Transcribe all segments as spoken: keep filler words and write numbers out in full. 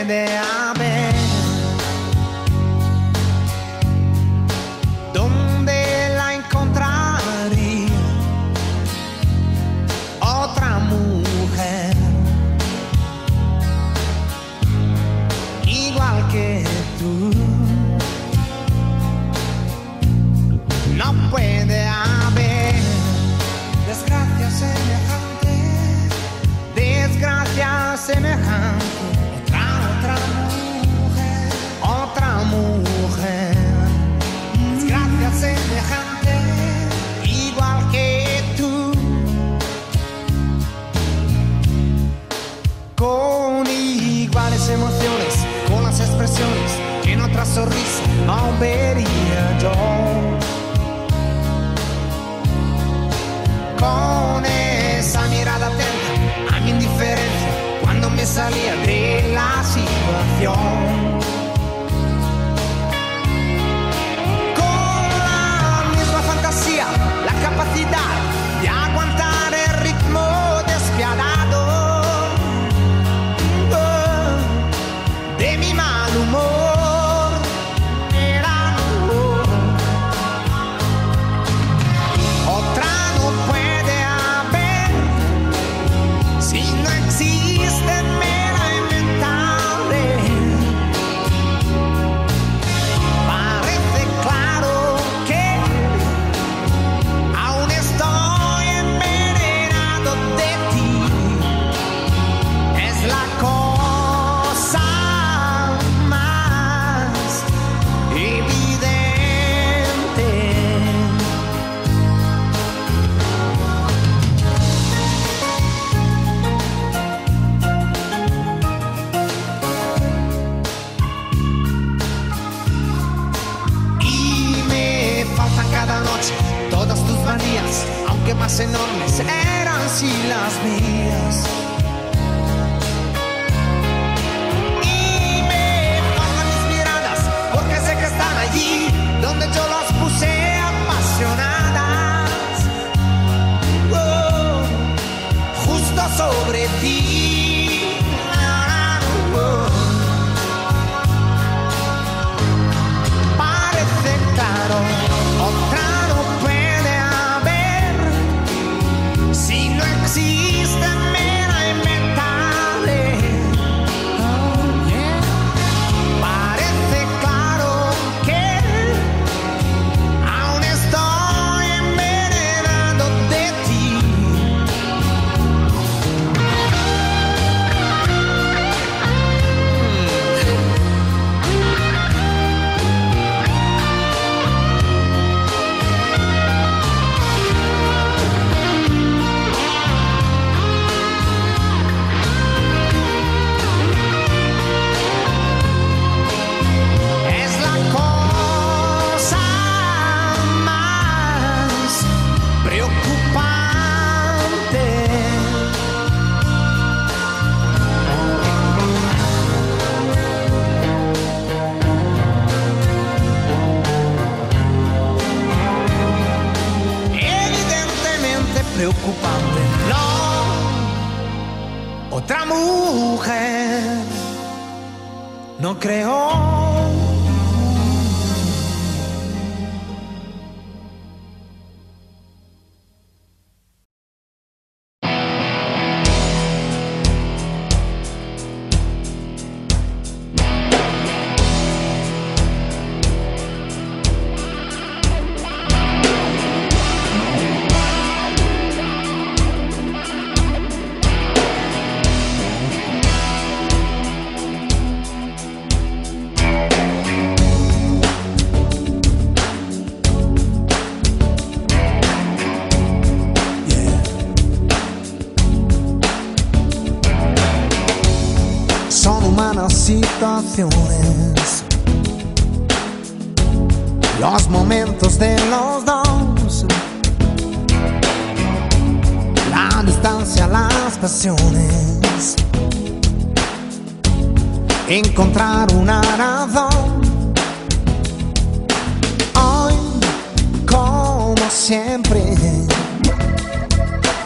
puede haber donde la encontraría otra mujer igual que tú. No puede haber desgracia semejante, desgracia semejante, otra, otra mujer, otra mujer, desgracia semejante, igual que tú, con iguales emociones, con las expresiones que en otra sonrisa aún vería yo. Con esa mirada atenta a mi indiferencia cuando me salía de la situación. Con la misma fantasía, la capacidad de aguantar el ritmo despiadado de mi mal humor. Todas tus manías, aunque más enormes, eran sí las mías. Y me faltan mis miradas, porque sé que están allí, donde yo las puse apasionadas. Oh, justo sobre ti. Oh, parece claro. Otra no puede haber si no existe mera inventable. Oh, yeah. Parece claro que aún estoy envenenado de ti. Preocupante, no, otra mujer, no creo. Situaciones, los momentos de los dos, la distancia, las pasiones, encontrar una razón. Hoy, como siempre,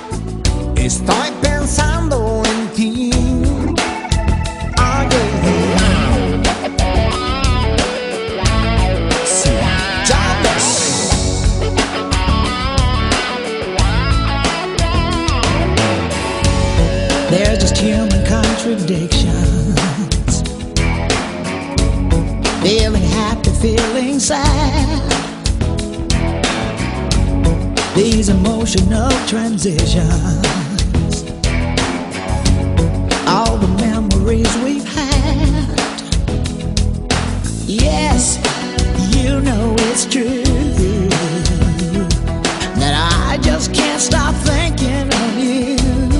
estoy pensando en ti. Oh, yeah. contradictions, feeling happy, feeling sad. These emotional transitions, all the memories we've had. Yes, you know it's true that I just can't stop thinking of you.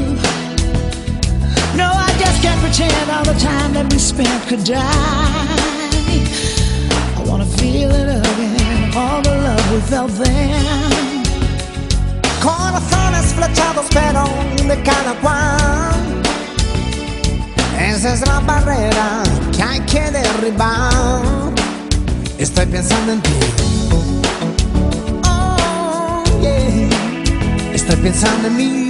No, I just can't pretend all the time that we spent could die. I wanna feel it again, all the love we felt then. Corazones flechados pero de cada cual. Esa es la barrera que hay que derribar. Estoy pensando en ti. Oh, yeah. Estoy pensando en mí.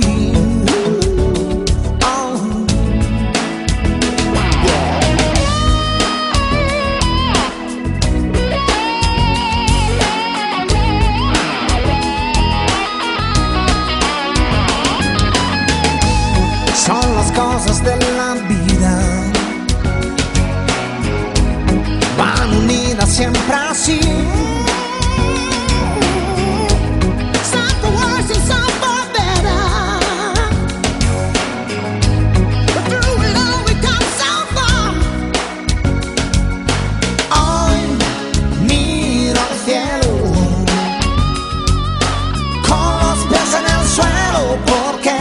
Son las cosas de la vida, van unidas siempre así. Some for worse and some for better, but through it all we come so far. Hoy miro al cielo con los pies en el suelo porque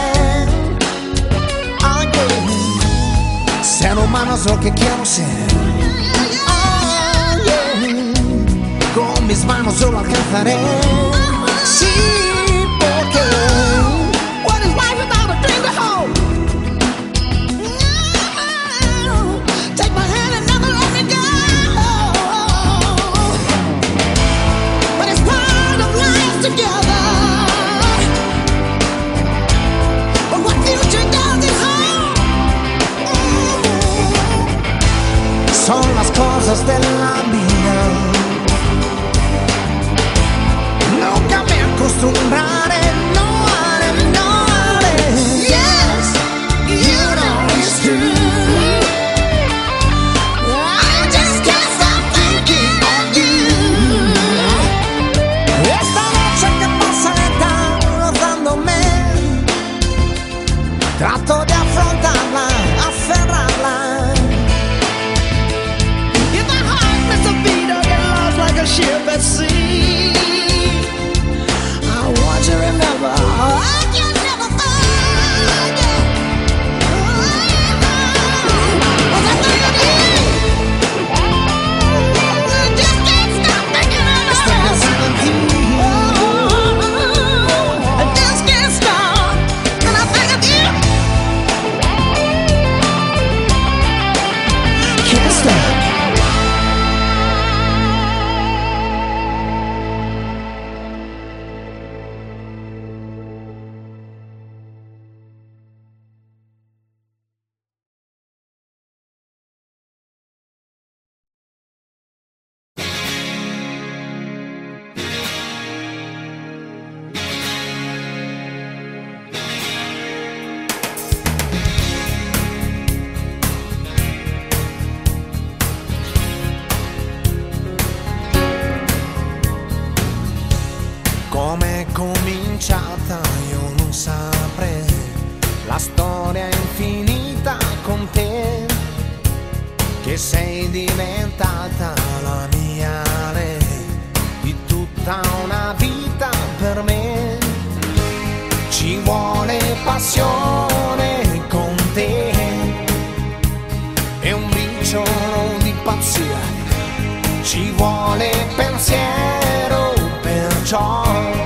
ser humano es lo que quiero ser. Oh, yeah. Con mis manos yo lo alcanzaré. Sí, porque What is life without a dream to hold? No. Take my hand and never let me go. But it's part of life together. But what future does it hold? son las cosas de la vida. Nunca me acostumbraré, no haré, no haré. Yes, you know it's true. I just can't stop thinking of you. Esta noche que pasa lenta rozándome, trato de afrontarla, aferrarla. If my heart missed a beat up and lost like a ship at sea, I want you to remember I can never forget. Was I thinking of you? I just can't stop thinking of you. Estoy pensando en ti. I just can't stop when I think of you. Can't stop. Come è cominciata io non saprei, la storia è infinita con te, che sei diventata la mia re, di tutta una vita per me. Ci vuole passione con te e un briciolo di pazzia, ci vuole pensiero, perciò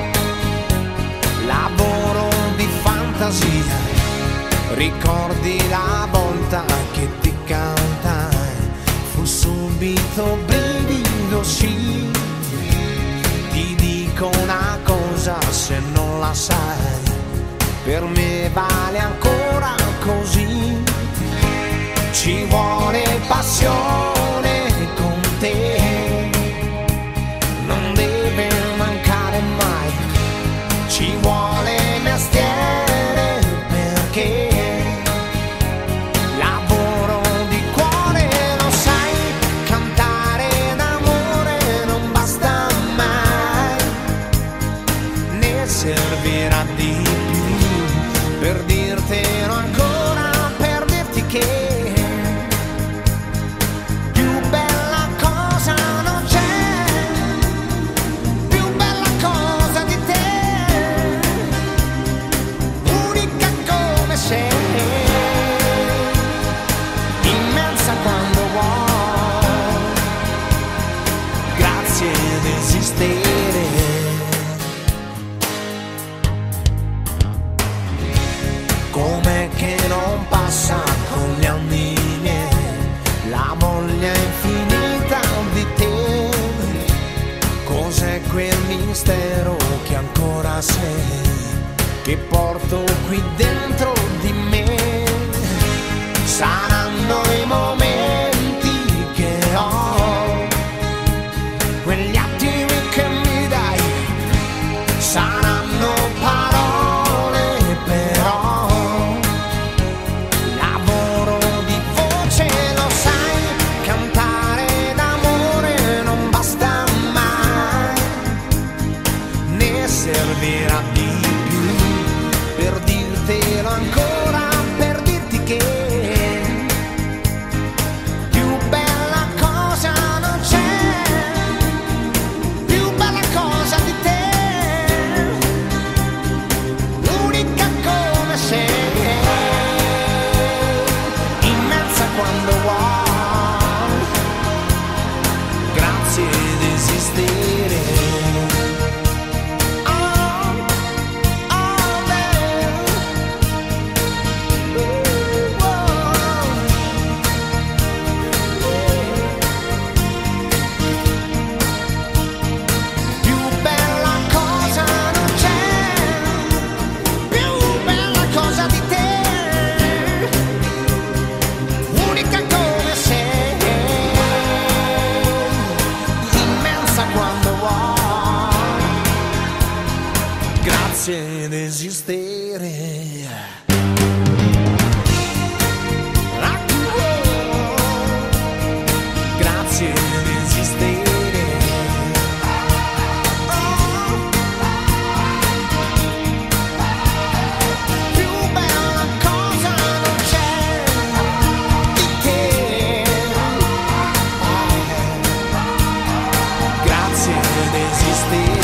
lavoro di fantasia. Ricordi la volta che ti cantai, fu subito brivido, sì. Ti dico una cosa, se non la sai, per me vale ancora così. Ci vuole passione con te, non deve mancare mai. Ci vuole mestiere perché lavoro grazie di esistere. Com'è che non passa con gli anni miei la voglia infinita di te? Cos'è quel mistero che ancora sei, che porto qui dentro di me? Saranno i momenti che ho, quegli attimi che mi dai, saranno parole però, lavoro di voce, lo sai, cantare d'amore non basta mai, ne servirà di più per dirtelo ancora, per dirti che ed esistere. Grazie di esistere. Più bella cosa non c'è di te. Grazie di esistere.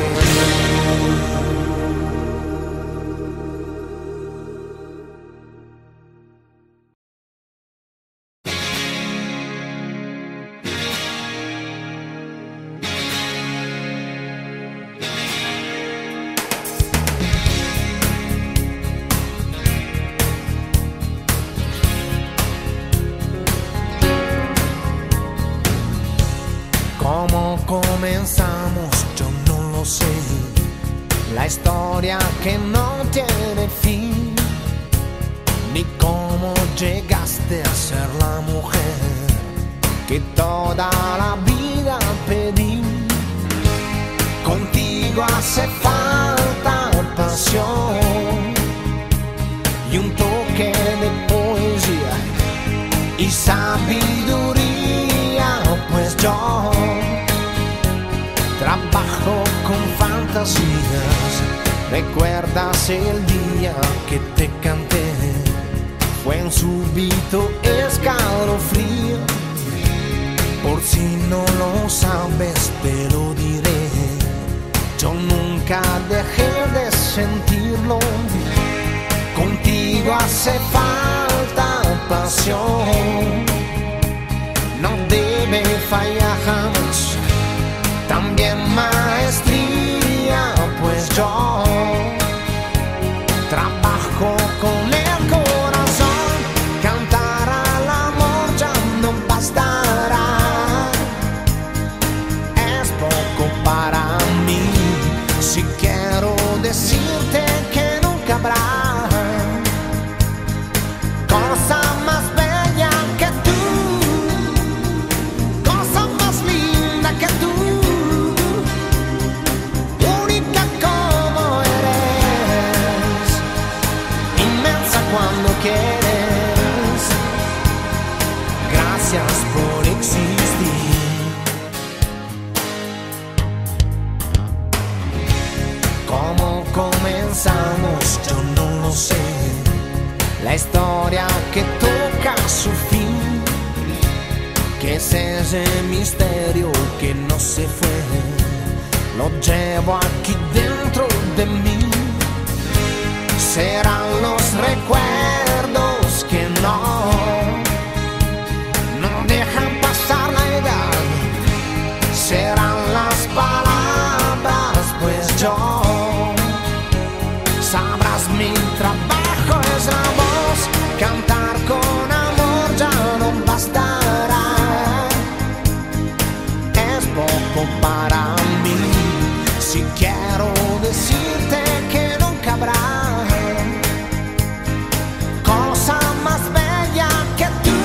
¿Cómo comenzamos? Yo no lo sé. La historia que no tiene fin, ni cómo llegaste a ser la mujer que toda la vida pedí. Contigo hace falta pasión y un toque de poesía y sabiduría, pues yo trabajo con fantasías. ¿Recuerdas el día que te canté? Fue un súbito escalofrío. Por si no lo sabes te lo diré, yo nunca dejé de sentirlo. Contigo hace falta pasión, no debe fallar jamás. También maestría, pues yo trabajo con el corazón. Cantar al amor ya no bastará, es poco para mí. Si quiero decirte que nunca habrá cosa más bella que tú, cosa más linda que tú, única como eres, inmensa cuando quieres. Gracias por existir. ¿Cómo comenzamos? Yo no lo sé. La historia que toca su fin, que es ese misterio que no se fue, lo llevo aquí dentro de mí. Serán los recuerdos que no, no dejan pasar la edad, serán para mí. Si quiero decirte que nunca habrá cosa más bella que tú,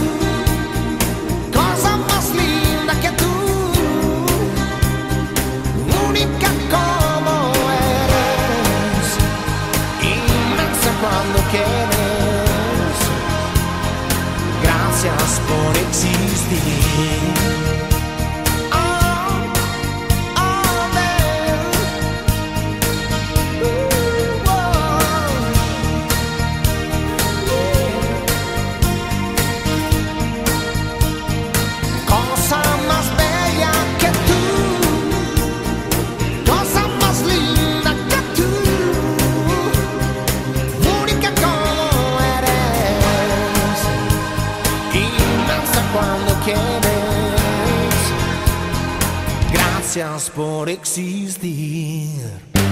cosa más linda que tú, única como eres, inmensa cuando quieres. Gracias por existir. Gracias por existir.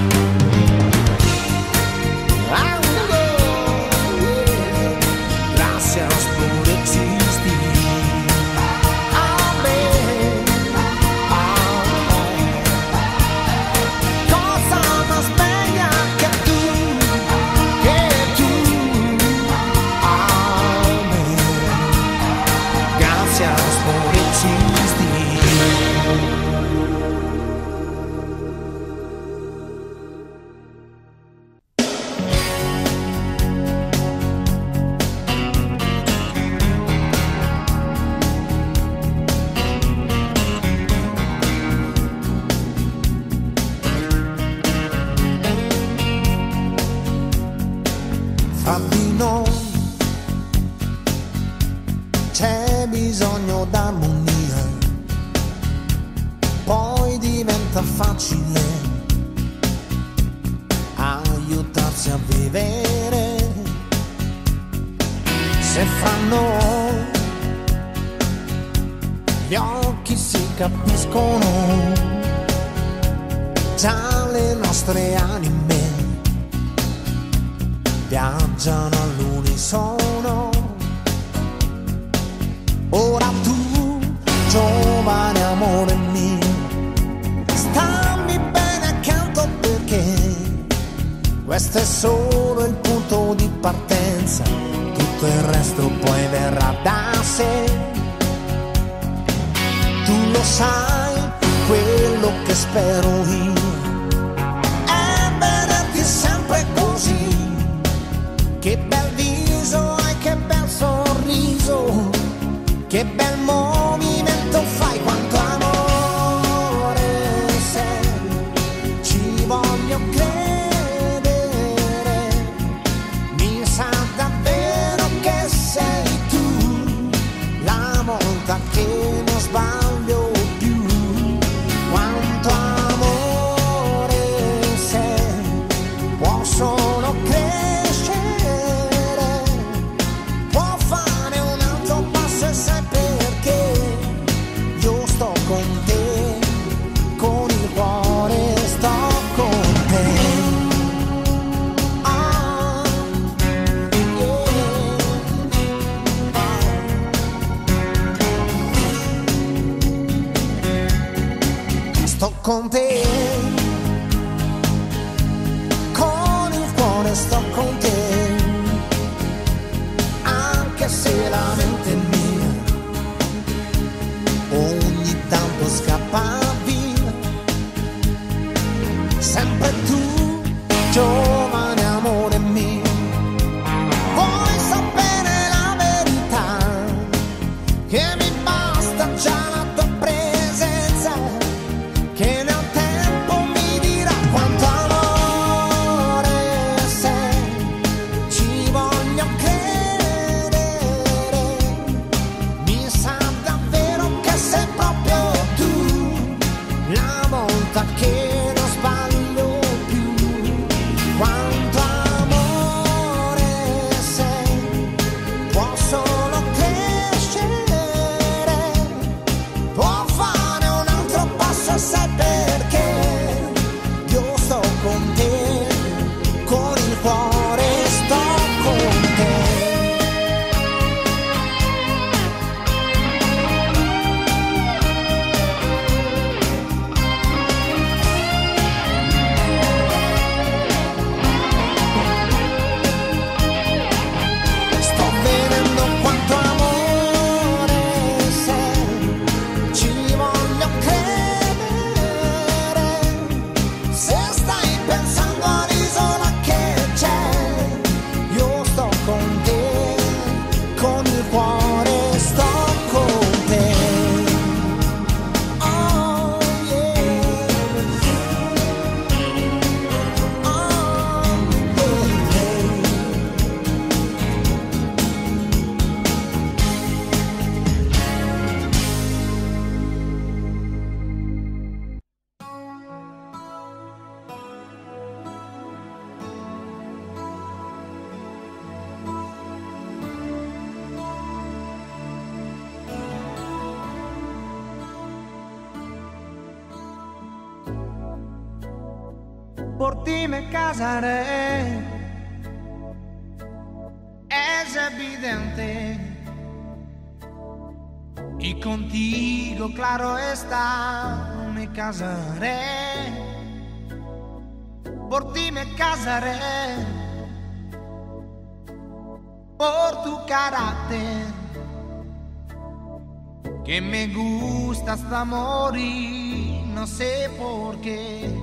Gracias por existir. Amén. Cosa más bella que tú, que tú. Amén. Gracias por existir. Fra di noi c'è bisogno d'armonia, poi diventa facile aiutarsi a vivere. Se fra noi gli occhi si capiscono, già le nostre anime viaggiano all'unisono. Ora tu, giovane amore mio, stammi bene accanto perché questo è solo il punto di partenza, tutto il resto poi verrà da sé. Tu lo sai, quello che spero io è vederti sempre così. Che bel viso hai, che bel sorriso, che bel movimento fai, quanto amore sei, ci voglio credere, mi sa davvero che sei tu, la volta che non sbaglio più, quanto amore sei, può solo credere. Con te, con il cuore sto con te, anche se la mente è mia ogni tanto scappa via. Sempre tu, giovane amore mio, vuoi sapere la verità, che mi basta già la tua presenza, che nel tempo mi dirà quanto amore sei, ci voglio credere, mi sa davvero che sei proprio tu, la volta che non sbaglio più, quanto amore sei, può solo crescere, può fare un altro passo, sai perché io sto con te, con il cuore sto con te. por ti me casaré. Es evidente, y contigo, claro está, me casaré. Por ti me casaré, por tu carácter, que me gusta hasta morir, no sé por qué.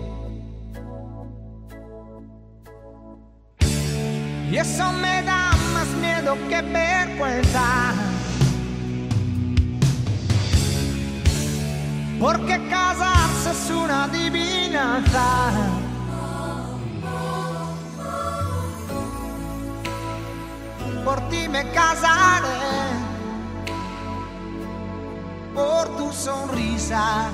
Y eso me da más miedo que vergüenza, porque casarse es una adivinanza. Por ti me casaré, por tu sonrisa,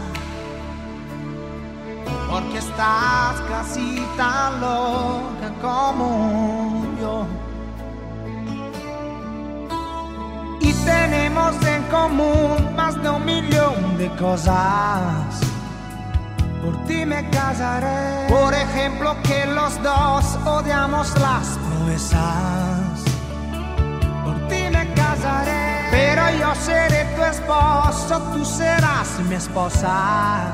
porque estás casi tan loca como yo. Y tenemos en común más de un millón de cosas. Por ti me casaré. Por ejemplo, que los dos odiamos las proezas. Por ti me casaré. Pero yo seré tu esposo, tú serás mi esposa.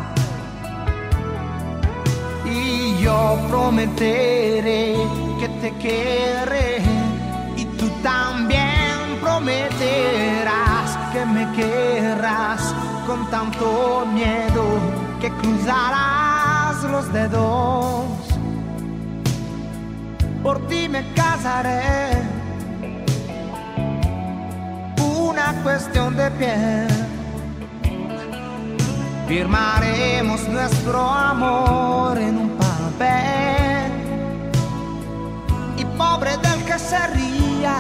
Y yo prometeré que te querré, y tú también prometerás que me querrás con tanto miedo que cruzarás los dedos. Por ti me casaré, una cuestión de piel. Firmaremos nuestro amor en un papel, y pobre del que se ría,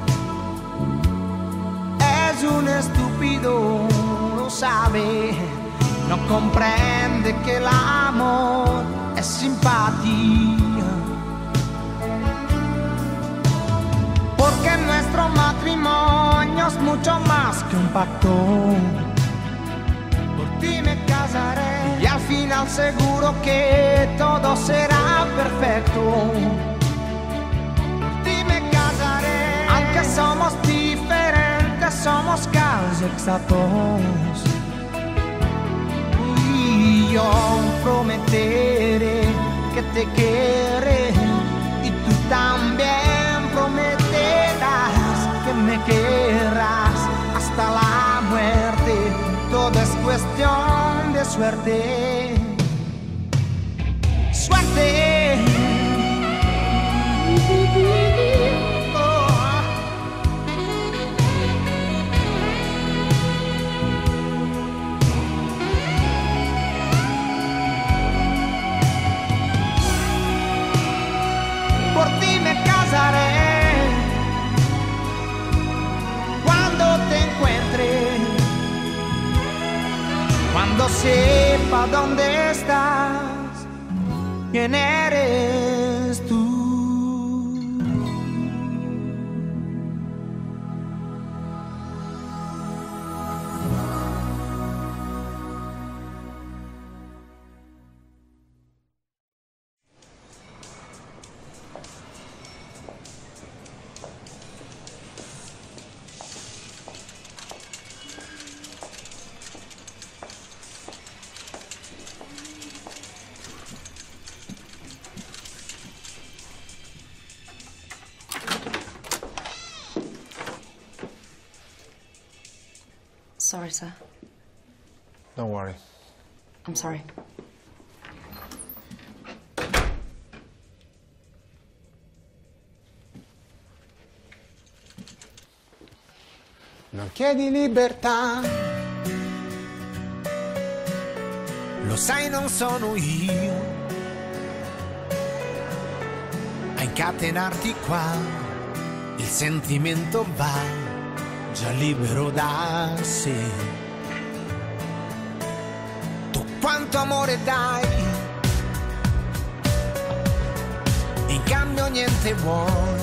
es un estúpido, lo sabe, no comprende que el amor es simpatía. Porque nuestro matrimonio es mucho más que un pacto. Por ti me casaré, y al final seguro que todo será perfecto. Por ti me casaré, aunque somos diferentes, somos casi exactos. Y yo prometeré que te querré, y tú también prometerás que me querrás hasta la muerte. Todo es cuestión de suerte. Suerte. Oh. Por ti me casaré cuando te encuentre, cuando sepa dónde estás, quién eres tú. Sorry, sir. Don't worry. I'm sorry. Non chiedi libertà, lo sai non sono io a incatenarti qua, il sentimento va già libero da sé. Tu quanto amore dai, in cambio niente vuoi.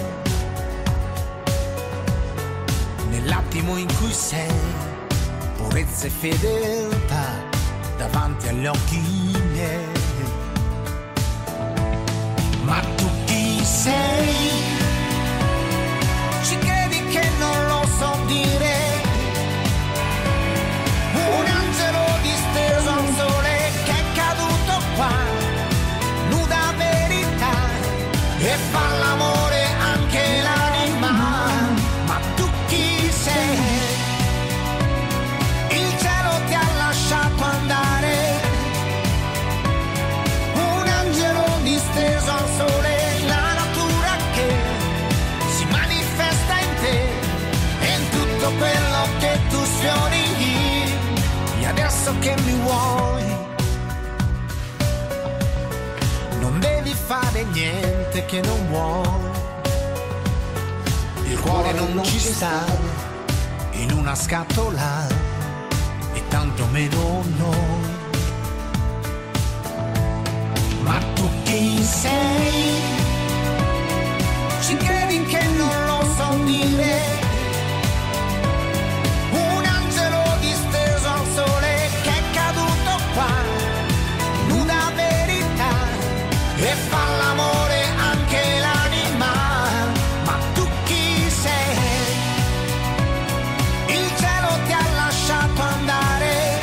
Nell'attimo in cui sei, purezza e fedeltà davanti agli occhi miei. sfiori, e adesso che mi vuoi non devi fare niente che non vuoi. Il cuore non ci sta in una scatola e tanto meno noi. Ma tu chi sei? Ci credi che non lo so dire? Un angelo disteso al sole che è caduto qua, nuda verità, e fa l'amore anche l'anima. Ma tu chi sei? Il cielo ti ha lasciato andare,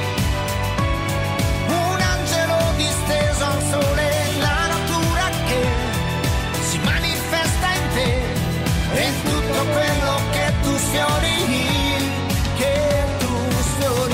un angelo disteso al sole, la natura che si manifesta in te, e tutto quello che tu sfiori, che tu sfiori.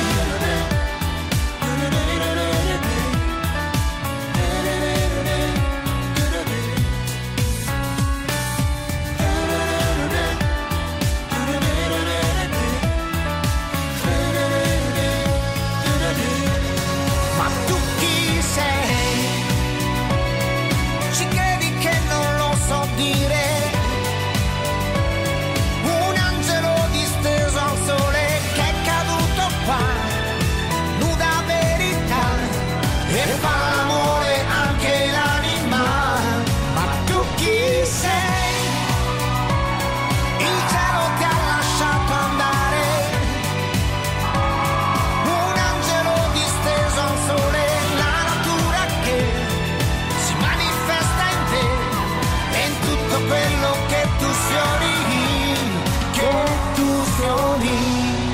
Ma tu chi sei? Ci credi che non lo so dire? Un angelo disteso al sole che è caduto qua, nuda verità, e fa l'amore anche l'anima. Ma tu chi sei? Il cielo ti ha lasciato andare, un angelo disteso al sole, la natura che si manifesta in te, e in tutto quello che tu sfiori, che tu sfiori.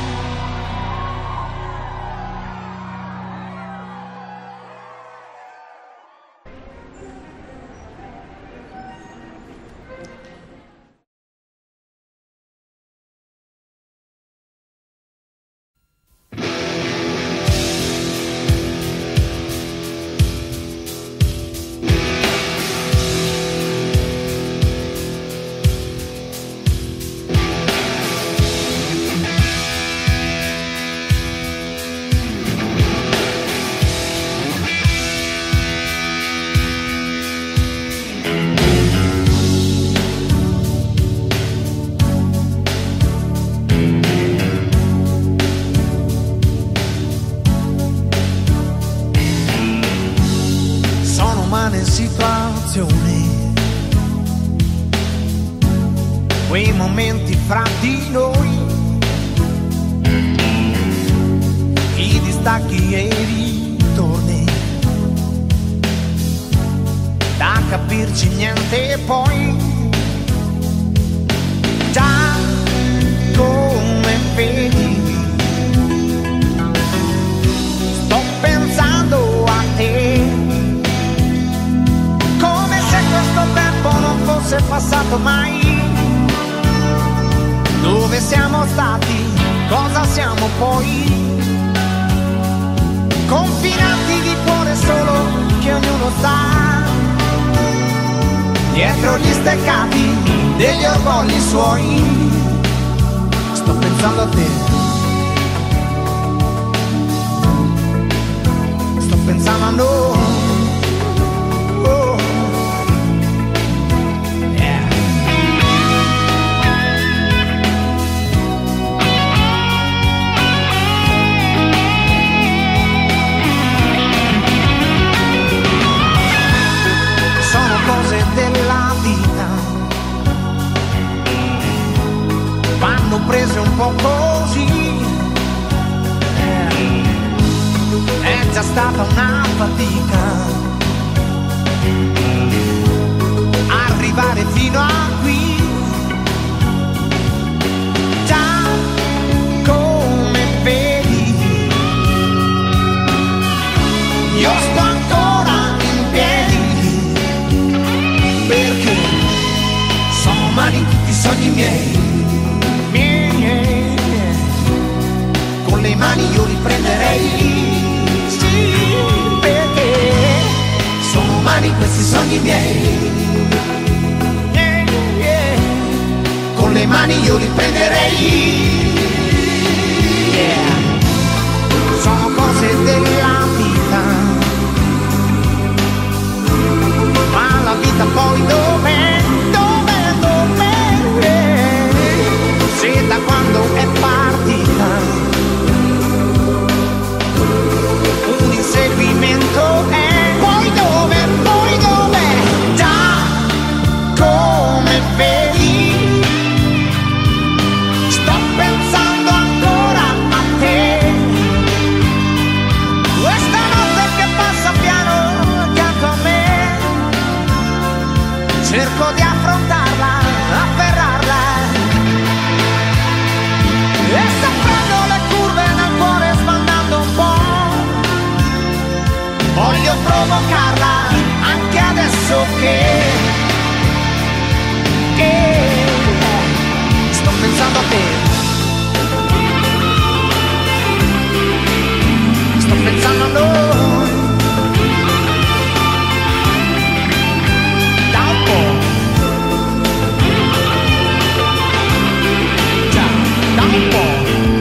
Sono umane situazioni, quei momenti fra di noi, i distacchi e i ritorni, da capirci niente poi. Già come vedi, sto pensando a te, come se questo tempo non fosse passato mai. Dove siamo stati? Cosa siamo poi? Confinati di cuore solo che ognuno sa, dietro gli steccati degli orgogli suoi. Sto pensando a te, sto pensando a noi. Oh. Yeah. Sono cose della vita, vanno prese un po' così. È già stata una fatica arrivare fino a qui. Già come vedi, io sto ancora in piedi, perché sono umani tutti i sogni miei. Con le mani io li prenderei, sì, perché sono umani questi sogni miei. Yeah, yeah. Con le mani io li prenderei, tanto è. Poi dove, poi dove, già come vedi, sto pensando ancora a te. Questa notte che passa piano accanto a me, cerco di affrontarla, afferrarla, e sto prendo le curve nel cuore sbandando un po'. Voglio provocarla anche adesso che, che sto pensando a te. Sto pensando a noi. Da un po'. Già, da un po'.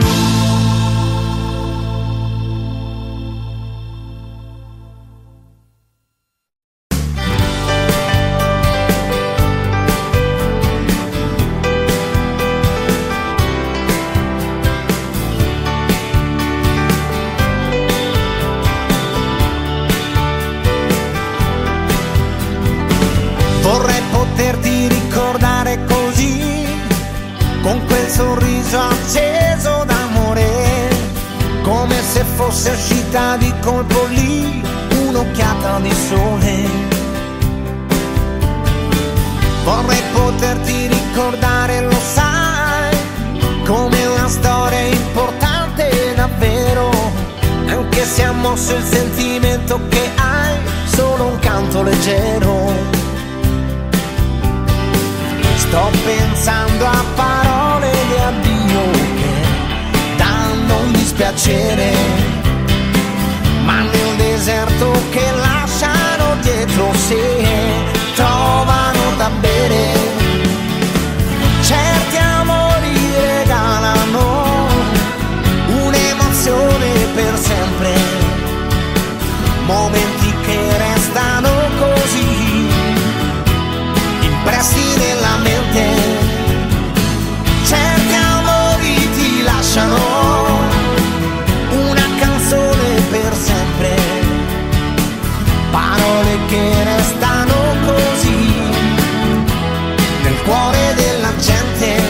Vorrei poterti ricordare così, con quel sorriso acceso d'amore, come se fosse uscita di colpo lì un'occhiata di sole. Vorrei poterti ricordare, lo sai, come una storia importante davvero, anche se ha mosso il sentimento che hai, solo un canto leggero. Sto pensando a parole di addio che danno un dispiacere, ma nel deserto che lasciano dietro sé trovano da bere. Certi amori regalano un'emozione per sempre, momenti che restano così impressi nella mente. Certi amori ti lasciano una canzone per sempre, parole che restano così nel cuore della gente.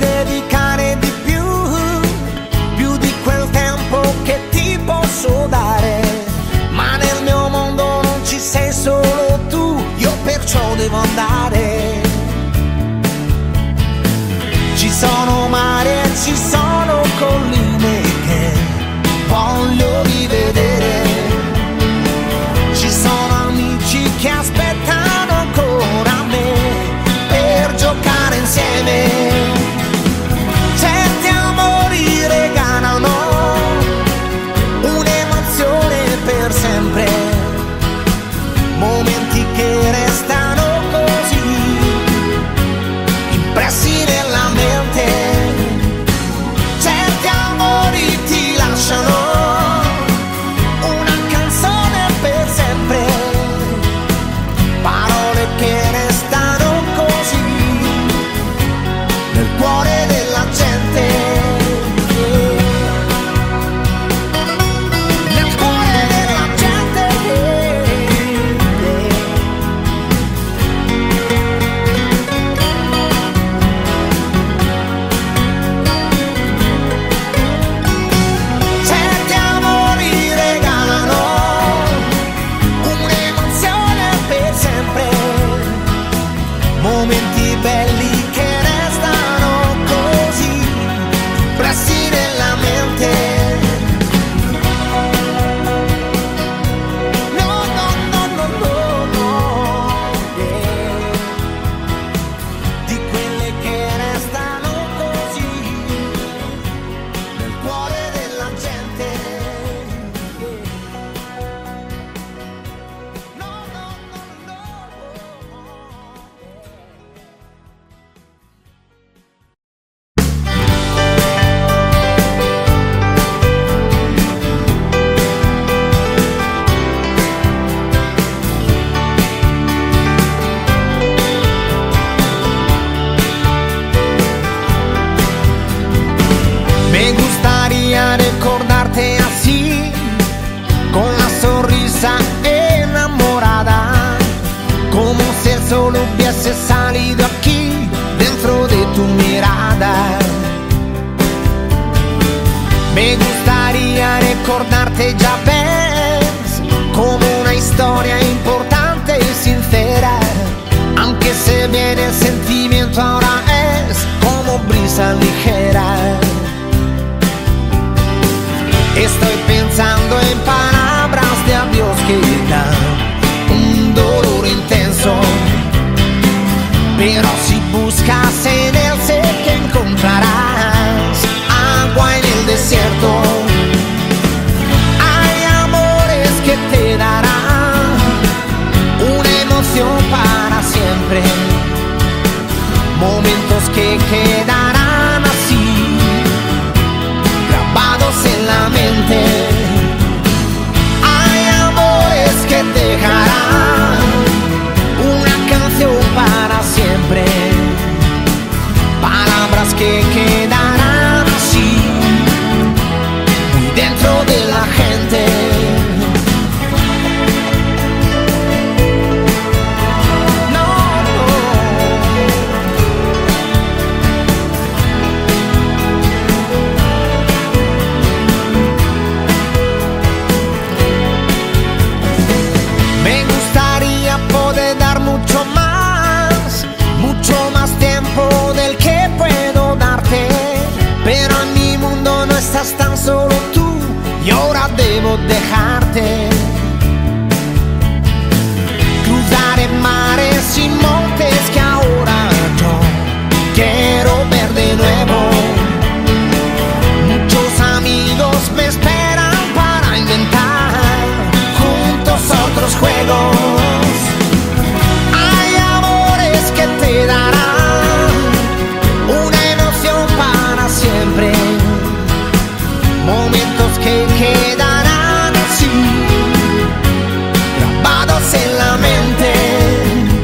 Dedicare di più, più di quel tempo che ti posso dare. recordarte, ya ves, como una historia importante y sincera. Aunque se viene el sentimiento, ahora es como brisa ligera. Estoy pensando en palabras de adiós que dan un dolor intenso, pero si buscas en él sé que encontrarás agua en el desierto. Hay amores que te darán una emoción para siempre, momentos que quedarán así, grabados en la mente. Hay amores que dejarán una canción para siempre, palabras que quedarán así, muy dentro de la gente. Tan solo tú y ahora debo dejarte. Cruzaré mares y montes que ahora yo quiero ver de nuevo. Muchos amigos me esperan para inventar juntos otros juegos. Hay amores que te darán una emoción para siempre, momentos que quedarán así, grabados en la mente.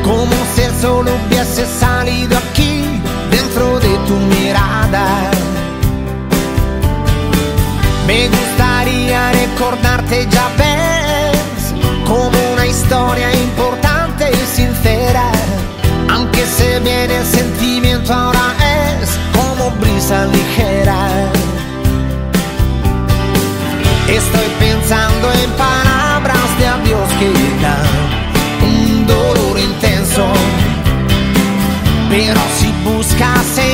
como si el sol hubiese salido aquí, dentro de tu mirada. Me gustaría recordarte, ya ves, como una historia importante y sincera, aunque se viene el sentimiento ahora es como brisa ligera. Estoy pensando en palabras de adiós que dan un dolor intenso, pero si buscas